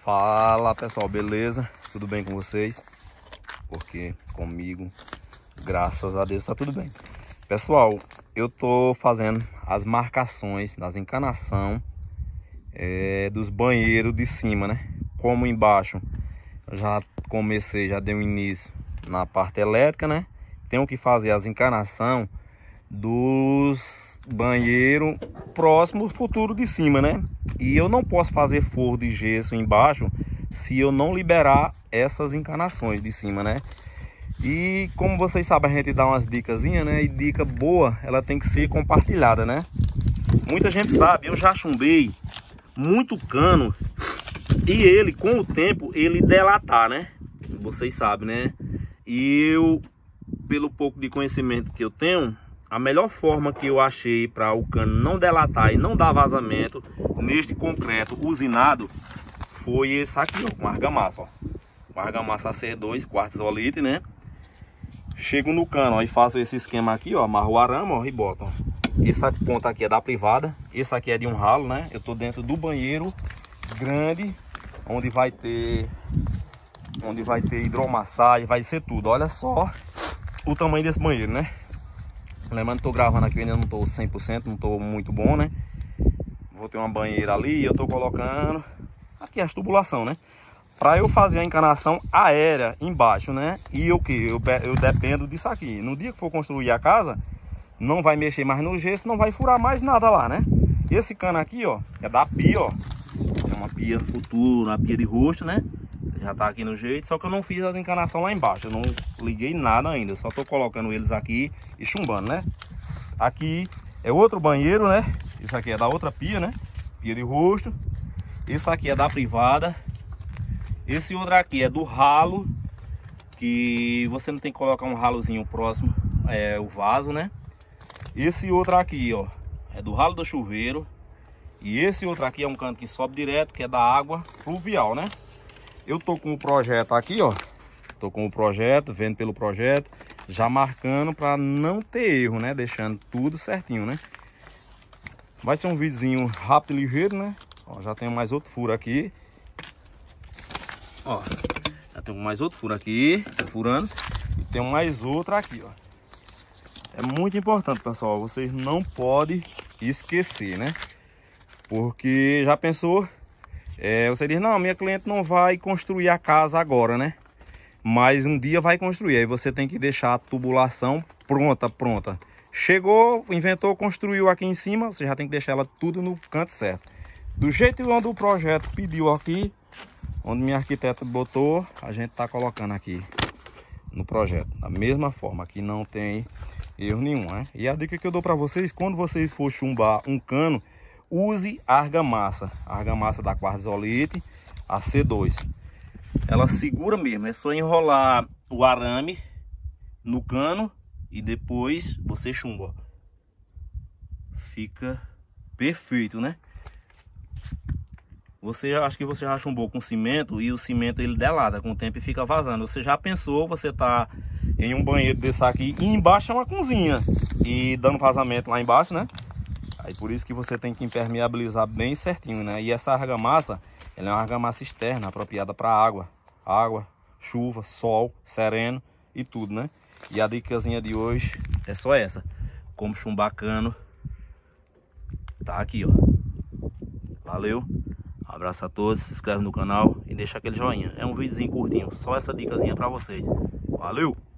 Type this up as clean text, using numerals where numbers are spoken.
Fala pessoal, beleza? Tudo bem com vocês? Porque comigo, graças a Deus, tá tudo bem. Pessoal, eu tô fazendo as marcações das encanação dos banheiros de cima, né? Como embaixo eu já comecei, já dei um início na parte elétrica, né? Tenho que fazer as encanação dos banheiros próximo futuro de cima, né? E eu não posso fazer forro de gesso embaixo se eu não liberar essas encanações de cima, né? E como vocês sabem, a gente dá umas dicasinhas, né? E dica boa, ela tem que ser compartilhada, né? Muita gente sabe, eu já chumbei muito cano e ele, com o tempo, ele delatar, né? Vocês sabem, né? E eu, pelo pouco de conhecimento que eu tenho, a melhor forma que eu achei para o cano não delatar e não dar vazamento neste concreto usinado foi esse aqui, ó, com argamassa, ó. Com argamassa AC2, quartzolite, né? Chego no cano, ó, e faço esse esquema aqui, ó, amarro o arame, ó, e boto, ó. Essa ponta aqui é da privada, esse aqui é de um ralo, né? Eu tô dentro do banheiro grande, onde vai ter hidromassagem, vai ser tudo. Olha só o tamanho desse banheiro, né? Lembrando que tô gravando aqui, eu ainda não tô 100%, não tô muito bom, né? Vou ter uma banheira ali e eu tô colocando aqui as tubulação, né? Pra eu fazer a encanação aérea embaixo, né? E o que? Eu dependo disso aqui. No dia que for construir a casa, não vai mexer mais no gesso, não vai furar mais nada lá, né? Esse cano aqui, ó, é da pia, ó. É uma pia futura, uma pia de rosto, né? Já tá aqui no jeito, só que eu não fiz as encanação lá embaixo. Eu não liguei nada ainda, só tô colocando eles aqui e chumbando, né? Aqui é outro banheiro, né? Isso aqui é da outra pia, né? Pia de rosto. Esse aqui é da privada. Esse outro aqui é do ralo, que você não tem que colocar um ralozinho próximo, é o vaso, né? Esse outro aqui, ó, é do ralo do chuveiro. E esse outro aqui é um canto que sobe direto, que é da água fluvial, né? Eu tô com o projeto aqui, ó. Tô com o projeto, vendo pelo projeto, já marcando para não ter erro, né? Deixando tudo certinho, né? Vai ser um videozinho rápido e ligeiro, né? Ó, já tenho mais outro furo aqui. Ó, já tenho mais outro furo aqui, furando. E tem mais outro aqui, ó. É muito importante, pessoal. Vocês não podem esquecer, né? Porque já pensou... você diz, não, minha cliente não vai construir a casa agora, né? Mas um dia vai construir. Aí você tem que deixar a tubulação pronta. Chegou, inventou, construiu aqui em cima, você já tem que deixar ela tudo no canto certo. Do jeito onde o projeto pediu aqui, onde minha arquiteta botou, a gente tá colocando aqui no projeto. Da mesma forma, aqui não tem erro nenhum, né? E a dica que eu dou para vocês, quando você for chumbar um cano, use argamassa. A argamassa da quartzolite, a C2. Ela segura mesmo, é só enrolar o arame no cano e depois você chumba. Fica perfeito, né? Acho que você já chumbou com cimento e o cimento ele delata com o tempo e fica vazando. Você já pensou, você tá em um banheiro desse aqui e embaixo é uma cozinha e dando vazamento lá embaixo, né? Aí por isso que você tem que impermeabilizar bem certinho, né? E essa argamassa, ela é uma argamassa externa, apropriada para água, chuva, sol, sereno e tudo, né? E a dicasinha de hoje é só essa. Como chumbar cano. Tá aqui, ó. Valeu. Abraço a todos, se inscreve no canal e deixa aquele joinha. É um videozinho curtinho, só essa dicasinha para vocês. Valeu!